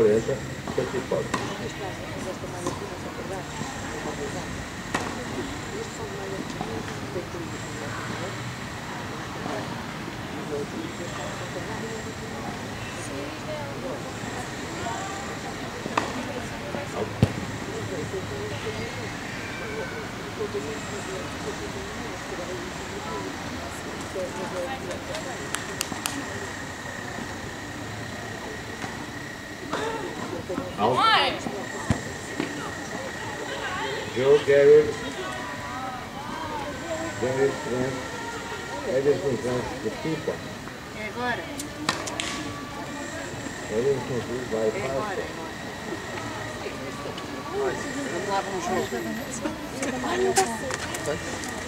40, 104. Why? Joe, Gary, Trent, Ederson, Trent, the people. E agora? Ederson, Cruz, vai E agora? fácil. Vamos lá, vamos juntos.